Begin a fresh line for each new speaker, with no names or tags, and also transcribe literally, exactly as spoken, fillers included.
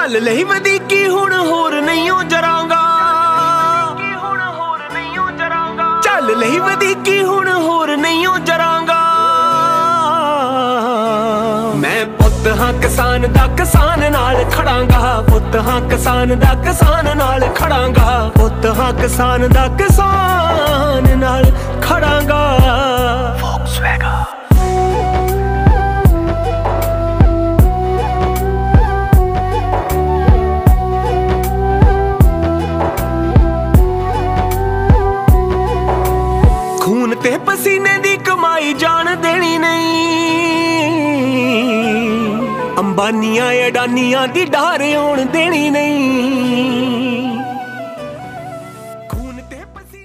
ਚੱਲ ਲਈ ਵਧੀਕੀ ਹੁਣ ਹੋਰ ਨਹੀਂ ਓ ਜਰਾਂਗਾ, ਚੱਲ ਲਈ ਵਧੀਕੀ ਹੁਣ ਹੋਰ ਨਹੀਂ ਓ ਜਰਾਂਗਾ। ਮੈਂ ਪੁੱਤ ਹਾਂ ਕਿਸਾਨ ਦਾ ਕਿਸਾਨ ਨਾਲ ਖੜਾਂਗਾ, ਪੁੱਤ ਹਾਂ ਕਿਸਾਨ ਦਾ ਕਿਸਾਨ ਨਾਲ ਖੜਾਂਗਾ, ਪੁੱਤ ਹਾਂ ਕਿਸਾਨ ਦਾ ਕਿਸਾਨ ਨਾਲ ਖੜਾਂਗਾ। Volkswagen ਖੂਨ ਤੇ ਪਸੀਨੇ ਦੀ ਕਮਾਈ ਜਾਣ ਦੇਣੀ ਨਹੀਂ, ਅੰਬਾਨੀਆਂ ਅਡਾਨੀਆਂ ਦੀ ਡਾਰ ਆਉਣ ਦੇਣੀ ਨਹੀਂ। ਖੂਨ ਤੇ